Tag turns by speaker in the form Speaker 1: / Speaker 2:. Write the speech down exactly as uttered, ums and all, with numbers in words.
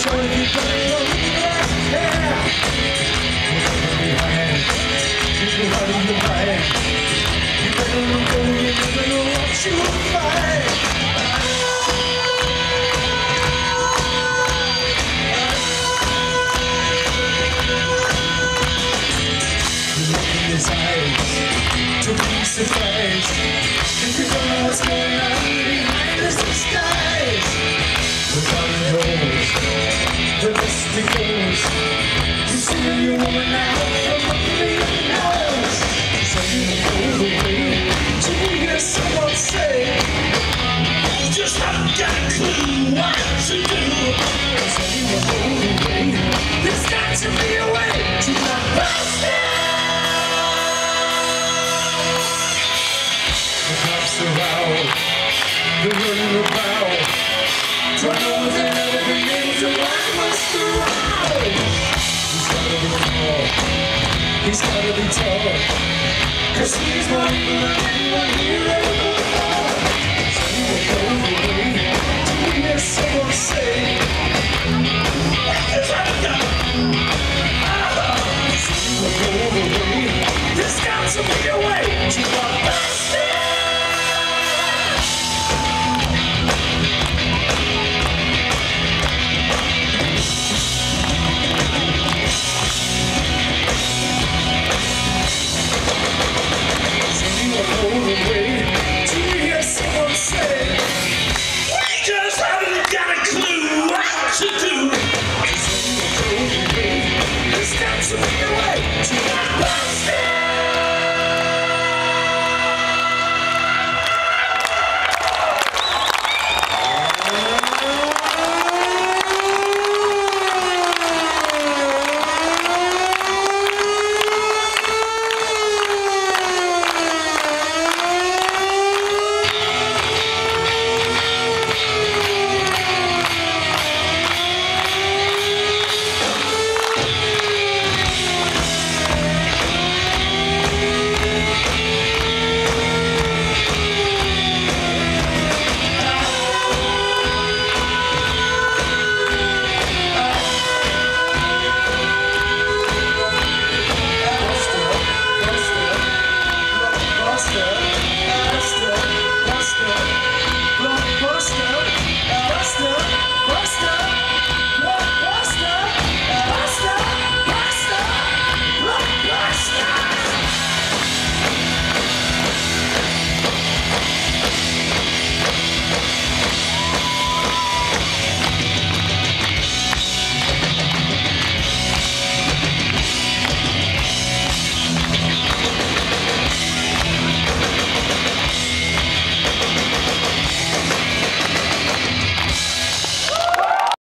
Speaker 1: To be surprised if you don't know what's going on behind this disguise. The bottom goes, the mystic goes. You see a new woman now from a million knows. So you go away to hear someone say, you just haven't got a clue what to do. So you go away, there's got to be a way to my birthday. The cops are out, the